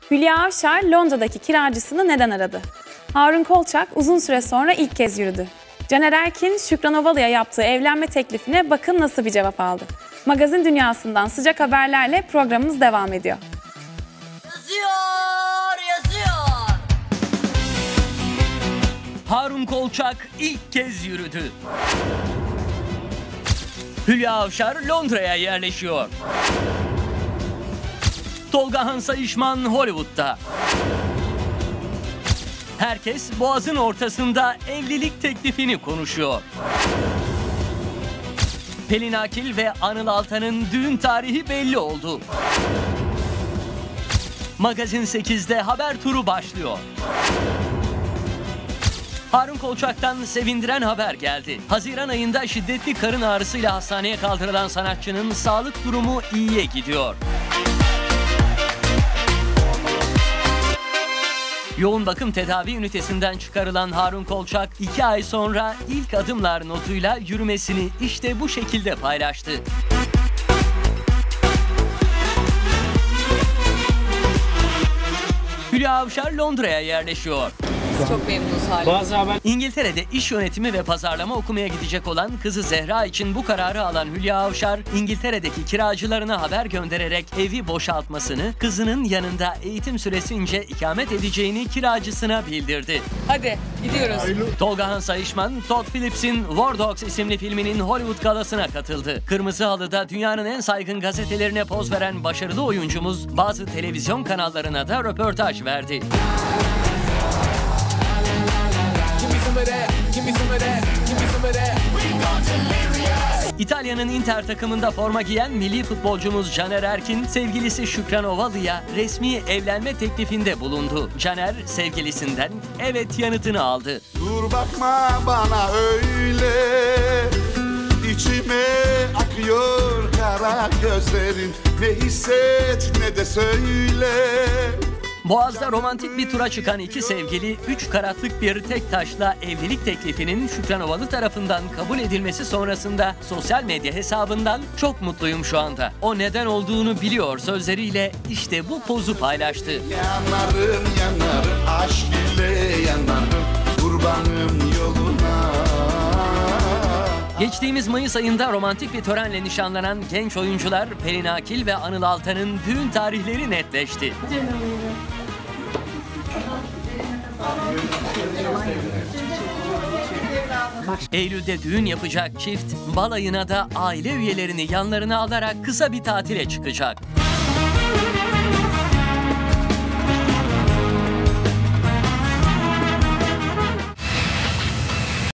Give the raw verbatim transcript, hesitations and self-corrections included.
Hülya Avşar Londra'daki kiracısını neden aradı? Harun Kolçak uzun süre sonra ilk kez yürüdü. Caner Erkin, Şükran Ovalı'ya yaptığı evlenme teklifine bakın nasıl bir cevap aldı. Magazin dünyasından sıcak haberlerle programımız devam ediyor. Yazıyor, yazıyor. Harun Kolçak ilk kez yürüdü. Hülya Avşar Londra'ya yerleşiyor. Tolga Han Sayışman Hollywood'da. Herkes Boğaz'ın ortasında evlilik teklifini konuşuyor. Pelin Akil ve Anıl Altan'ın düğün tarihi belli oldu. Magazin sekizde haber turu başlıyor. Harun Kolçak'tan sevindiren haber geldi. Haziran ayında şiddetli karın ağrısıyla hastaneye kaldırılan sanatçının sağlık durumu iyiye gidiyor. Yoğun bakım tedavi ünitesinden çıkarılan Harun Kolçak iki ay sonra ilk adımlar notuyla yürümesini işte bu şekilde paylaştı. Hülya Avşar Londra'ya yerleşiyor. Çok memnunuz hala. İngiltere'de iş yönetimi ve pazarlama okumaya gidecek olan kızı Zehra için bu kararı alan Hülya Avşar, İngiltere'deki kiracılarına haber göndererek evi boşaltmasını, kızının yanında eğitim süresince ikamet edeceğini kiracısına bildirdi. Hadi gidiyoruz. Tolga Han Sayışman, Todd Phillips'in War Dogs isimli filminin Hollywood galasına katıldı. Kırmızı halıda dünyanın en saygın gazetelerine poz veren başarılı oyuncumuz bazı televizyon kanallarına da röportaj verdi. İtalya'nın Inter takımında forma giyen milli futbolcumuz Caner Erkin, sevgilisi Şükran Ovalı'ya resmi evlenme teklifinde bulundu. Caner, sevgilisinden evet yanıtını aldı. Dur bakma bana öyle, içime akıyor kara gözlerin, ne hisset ne de söyle. Boğaz'da romantik bir tura çıkan iki sevgili, üç karatlık bir tek taşla evlilik teklifinin Şükran Ovalı tarafından kabul edilmesi sonrasında sosyal medya hesabından "çok mutluyum şu anda. O neden olduğunu biliyor" sözleriyle işte bu pozu paylaştı. Yanarım yanarım aşk ile yanarım, kurbanım yoluna. Geçtiğimiz Mayıs ayında romantik bir törenle nişanlanan genç oyuncular Pelin Akil ve Anıl Altan'ın düğün tarihleri netleşti. Eylül'de düğün yapacak çift, balayına da aile üyelerini yanlarına alarak kısa bir tatile çıkacak.